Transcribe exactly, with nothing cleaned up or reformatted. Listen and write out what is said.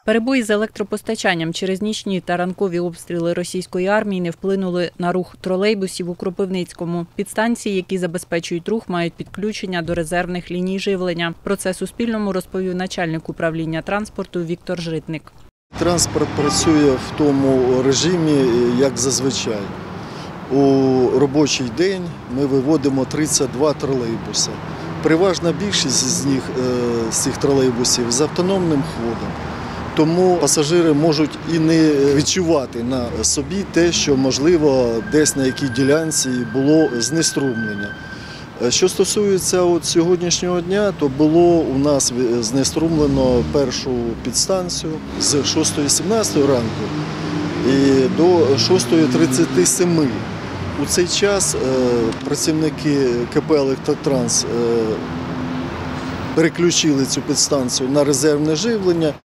Перебої з електропостачанням через нічні та ранкові обстріли російської армії не вплинули на рух тролейбусів у Кропивницькому. Підстанції, які забезпечують рух, мають підключення до резервних ліній живлення. Про це Суспільному розповів начальник управління транспорту Віктор Житник. Транспорт працює в тому режимі, як зазвичай. У робочий день ми виводимо тридцять два тролейбуси. Переважна більшість з них, з цих тролейбусів з автономним ходом. Тому пасажири можуть і не відчувати на собі те, що, можливо, десь на якій ділянці було знеструмлення. Що стосується от сьогоднішнього дня, то було у нас знеструмлено першу підстанцію з шостої сімнадцятої ранку і до шостої тридцять сім. У цей час працівники КП «Електротранс» переключили цю підстанцію на резервне живлення.